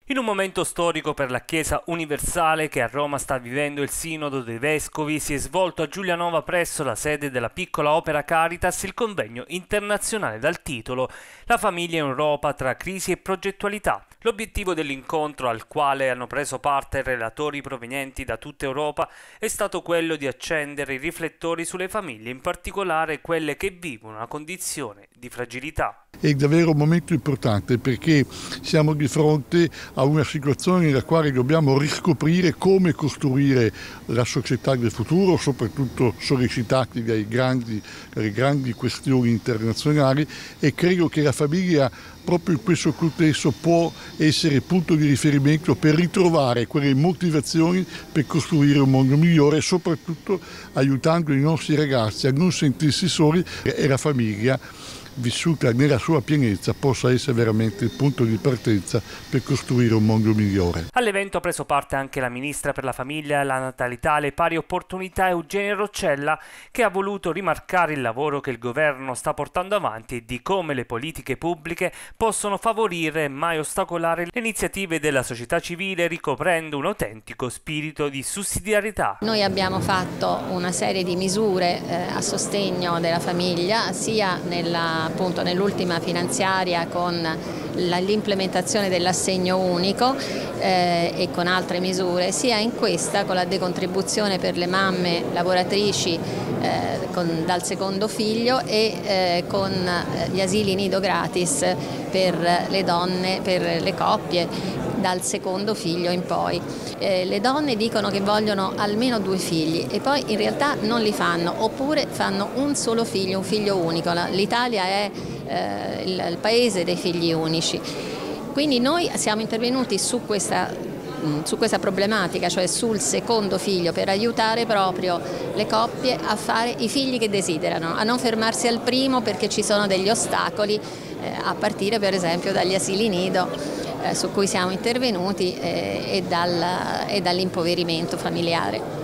In un momento storico per la Chiesa universale che a Roma sta vivendo il Sinodo dei Vescovi, si è svolto a Giulianova presso la sede della piccola Opera Caritas il convegno internazionale dal titolo La famiglia in Europa tra crisi e progettualità. L'obiettivo dell'incontro, al quale hanno preso parte relatori provenienti da tutta Europa, è stato quello di accendere i riflettori sulle famiglie, in particolare quelle che vivono una condizione di fragilità. È davvero un momento importante perché siamo di fronte a una situazione nella quale dobbiamo riscoprire come costruire la società del futuro, soprattutto sollecitati dalle grandi questioni internazionali, e credo che la famiglia proprio in questo contesto può essere punto di riferimento per ritrovare quelle motivazioni per costruire un mondo migliore, soprattutto aiutando i nostri ragazzi a non sentirsi soli, e la famiglia vissuta nella sua pienezza possa essere veramente il punto di partenza per costruire un mondo migliore. All'evento ha preso parte anche la ministra per la famiglia, la natalità e le pari opportunità Eugenia Roccella, che ha voluto rimarcare il lavoro che il governo sta portando avanti e di come le politiche pubbliche possono favorire e mai ostacolare le iniziative della società civile, ricoprendo un autentico spirito di sussidiarietà. Noi abbiamo fatto una serie di misure a sostegno della famiglia, sia nell'ultima finanziaria con l'implementazione dell'assegno unico e con altre misure, sia in questa con la decontribuzione per le mamme lavoratrici dal secondo figlio e con gli asili nido gratis per le donne, per le coppie dal secondo figlio in poi. Le donne dicono che vogliono almeno 2 figli e poi in realtà non li fanno, oppure fanno un solo figlio, un figlio unico. L'Italia è il paese dei figli unici. Quindi noi siamo intervenuti su questa problematica, cioè sul secondo figlio, per aiutare proprio le coppie a fare i figli che desiderano, a non fermarsi al primo perché ci sono degli ostacoli, a partire per esempio dagli asili nido su cui siamo intervenuti e dall'impoverimento familiare.